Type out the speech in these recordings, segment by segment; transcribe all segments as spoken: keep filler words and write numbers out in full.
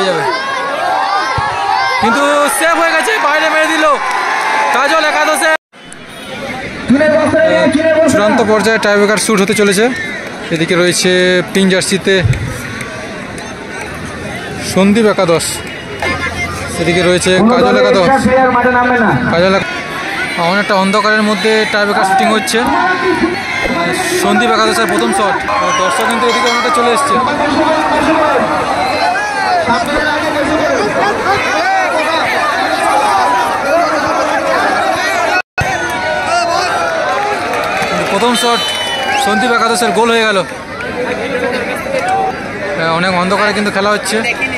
হয়ে যাবে, কিন্তু সেভ হয়ে গেছে, বাইরে মেরে দিল কাজল একাদশে। চূড়ান্ত পর্যায়ে টাইব্রেকার শুট হতে চলেছে। এদিকে রয়েছে পিঙ্ক জার্সিতে সন্দীপ একাদশ, এদিকে রয়েছে কাজল একাদশ। কাজল অনেকটা অন্ধকারের মধ্যে টাইব্রেকার শুটিং হচ্ছে। সন্দীপ একাদশের প্রথম শট, দর্শক কিন্তু এদিকে অনেকটা চলে এসছে। প্রথম শট সন্দীপ একাদশের গোল হয়ে গেল। অনেক অন্ধকারে কিন্তু খেলা হচ্ছে।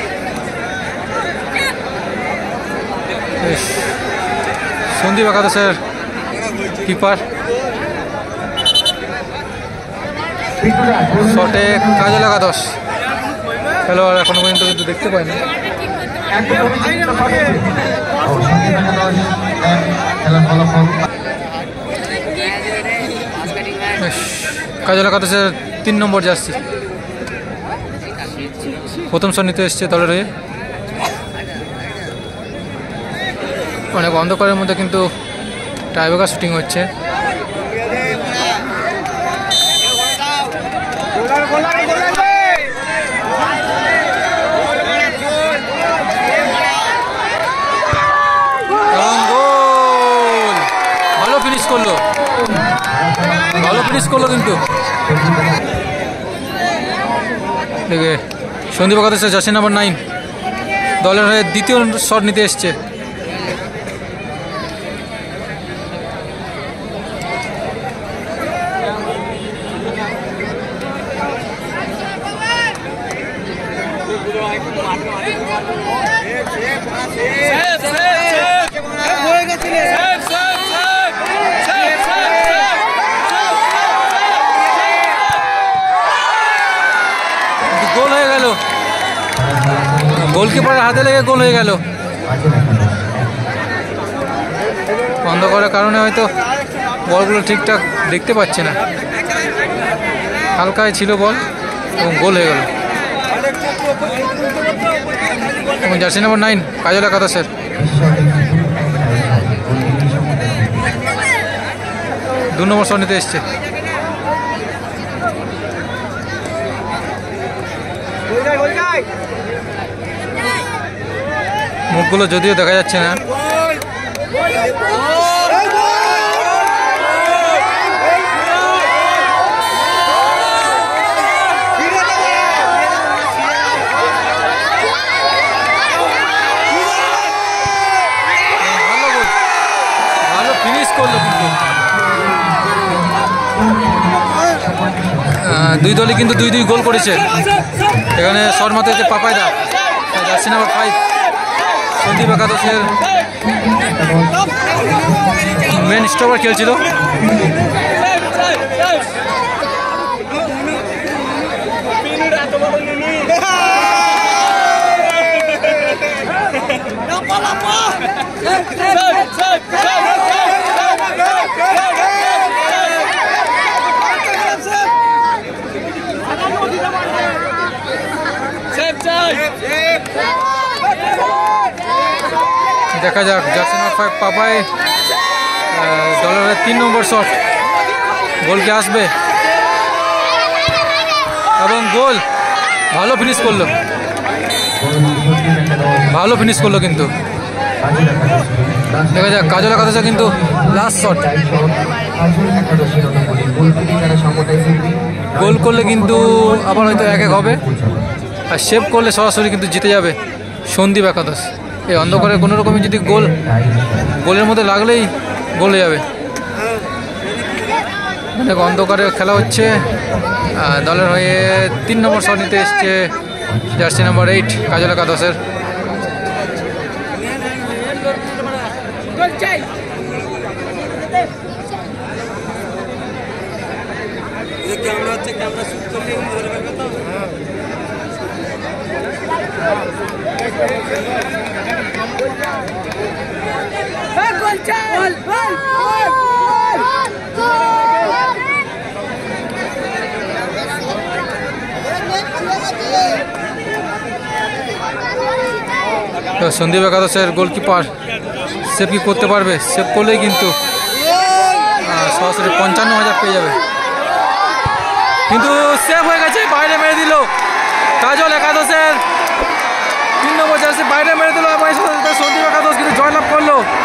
সন্দীপ একাদশের কিপার, শটে কাজল একাদশ খেলোয়াড় এখনো পর্যন্ত কিন্তু দেখতে পাই না। কাজল একাদশের তিন নম্বর জার্সি প্রথম শট নিতে এসছে দলের হয়ে। অনেক অন্ধকারের মধ্যে কিন্তু টাইব্রেকার শুটিং হচ্ছে। ভালো ফিনিশ করলো, ভালো ফিনিশ করলো কিন্তু দেখে সন্দীপ একাদশের জার্সি নাম্বার নাইন দলের হয়ে দ্বিতীয় শট নিতে এসছে। গোল হয়ে গেল, গোলকিপারের হাতে লেগে গোল হয়ে গেল। অন্ধকারের কারণে হয়তো বলগুলো ঠিকঠাক দেখতে পাচ্ছে না, হালকায় ছিল বল এবং গোল হয়ে গেল। এবং জার্সি নম্বর নাইন কাজল একাদশের দু নম্বর শট নিতে এসছে। মুখগুলো যদিও দেখা যাচ্ছে না। ভালো ফিনিশ করলো কিন্তু দুই দলই কিন্তু দুই দুই গোল করেছে। এখানে শট মারতে হচ্ছে পাপাইদা, জার্সি নাম্বার ফাইভ সন্দীপ একাদশের মেন স্টপার খেলছিল। দেখা যাক জার্সি নাম্বার ফাইভ পাপাই দলের তিন নম্বর শট গোল কি আসবে, এবং গোল। ভালো ফিনিশ করলো, ভালো ফিনিশ করলো কিন্তু দেখা যাক কাজল একাদশে কিন্তু লাস্ট শট গোল করলে কিন্তু আবার হয়তো এক এক হবে, আর সেভ করলে সরাসরি কিন্তু জিতে যাবে সন্দীপ একাদশ। এই অন্ধকারে কোনো রকমই যদি গোল গোলের মধ্যে লাগলেই গোল হয়ে যাবে। অনেক অন্ধকারে খেলা হচ্ছে। দলের হয়ে তিন নম্বর শট নিতে এসছে জার্সি নাম্বার এইট কাজল একাদশের। ক্যামেরা হচ্ছে, ক্যামেরা শুট করলে ধরবে তো। তো সন্দীপ একাদশের গোলকিপার সেভ কি করতে পারবে? সেভ করলেই কিন্তু সরাসরি পঞ্চান্ন হাজার পেয়ে যাবে, কিন্তু সেভ হয়ে গেছে, বাইরে মেরে দিল কাজল একাদশের তিন নম্বর জার্সি, বাইরে মেরে দিল এবং সন্দীপ একাদশ কিন্তু জয়লাভ করলো।